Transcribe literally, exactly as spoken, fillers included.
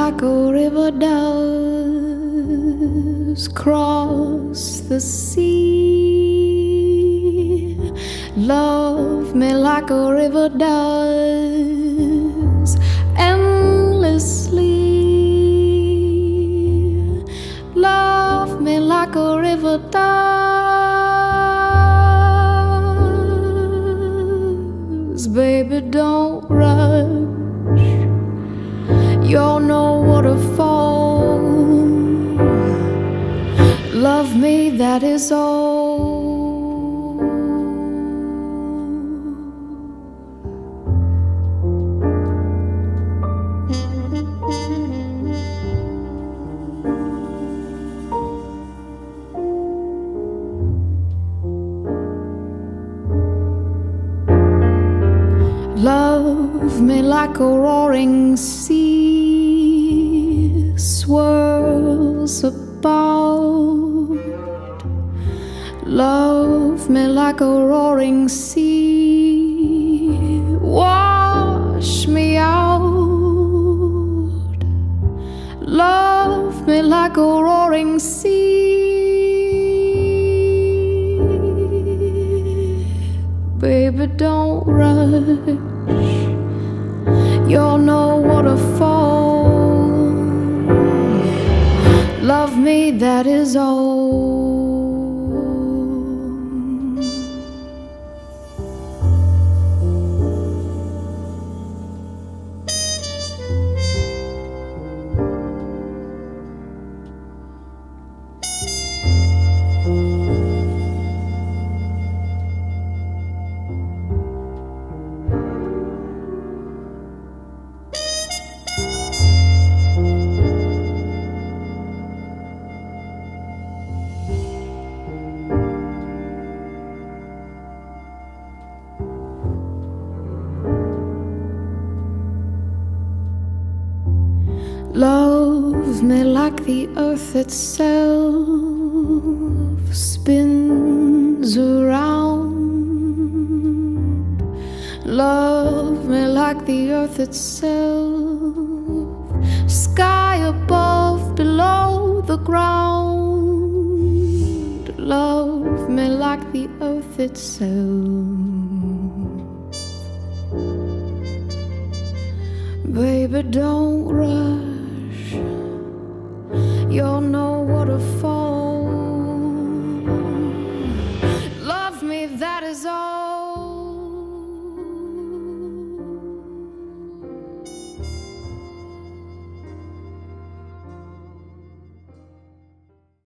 like a river does cross the sea. Love me like a river does endlessly. Love me like a river does. Baby, don't rush. You're no waterfall. Love me, that is all. Love me like a roaring sea swirls about. Love me like a roaring sea, wash me out. Love me like a roaring sea. Baby, don't rush. You're no waterfall. Love me, that is all. Love me like the earth itself spins around. Love me like the earth itself, sky above, below the ground. Love me like the earth itself. Baby, don't rush. You're no waterfall.